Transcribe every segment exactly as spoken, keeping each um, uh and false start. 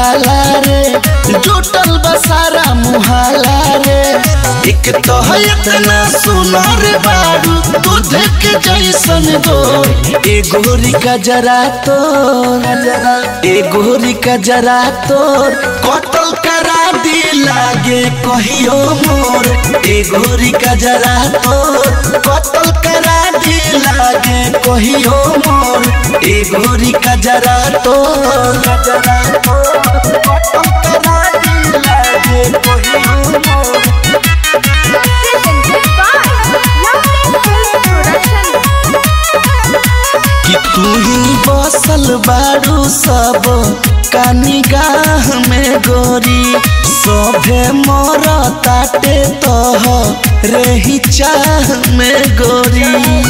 खाला रे जुटल बसारा मुहाला रे। एक तो है इतना सुनार बारू दूध के जैसन गोर ए गोरी का जरा तोर ए गोरी का जरा तोर कतल करा दी लागे कहियो मोर ए गोरी का जरा तोर कतल करा दी लागे कहियो मोर ए गोरी का जरा तोर जरा तोर कतल करा दी लागे कहियो मोर। कि तू ही बसल बारू सब का निगाह में गोरी सभे मोर ताटे तह रे ही चाह में गोरी।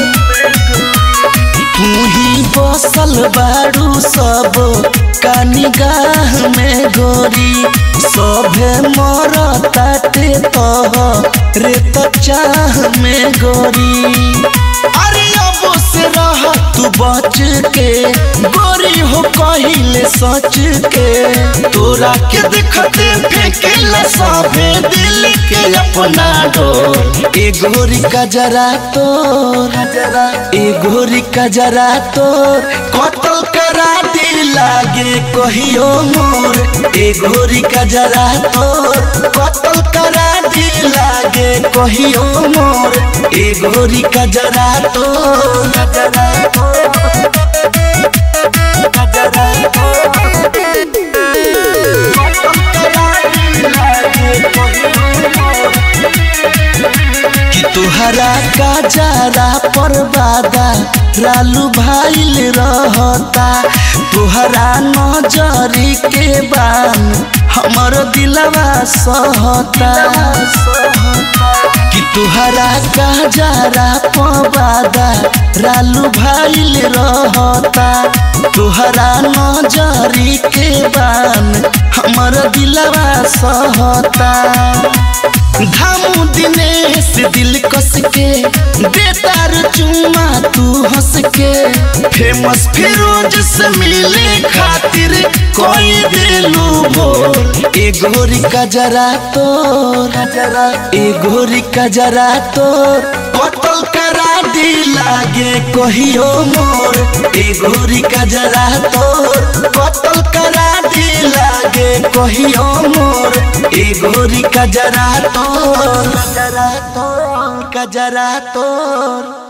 तू ही बसल बारू सब का निगाह में गोरी सभे मोर ताटे तह रे तो चाह में गोरी। अरे अब से रह तू बच के गोरी हो कहिले सच के तोरा के देखते फेंकेला सभे दिल के अपना डोर ए गोरी का जरा तोर ए गोरी का जरा तोर कतल करा दी लागे कहियो मोर ए गोरी का जरा तोर कतल करा दी लागे कहियो मोर ए गोरी का जरा तोर जरा तोर जरा तोर कि तुहरा का जरा परवादा रालू भाईल रहता तुहरा नजरी के बान हमर दिलवा सहता। कि तुहरा का जरा पवादा रालू भाईल रहता तुहरा नजरी के बान हमर दिलवा सहता। धामू दिनेश दिल कस के बेतार चुम्मा तू हंस के फेमस फिरोज से मिले खातिर कोई दिलू भोर ए गोरी का जरा तोर ए गोरी का जरा तोर कतल करा दी लागे कहियो मोर ए गोरी का जरा तोर कतल करा दी लागे कहियो मोर ए गोरी का जरा तोर जरा तोर का जरा तोर।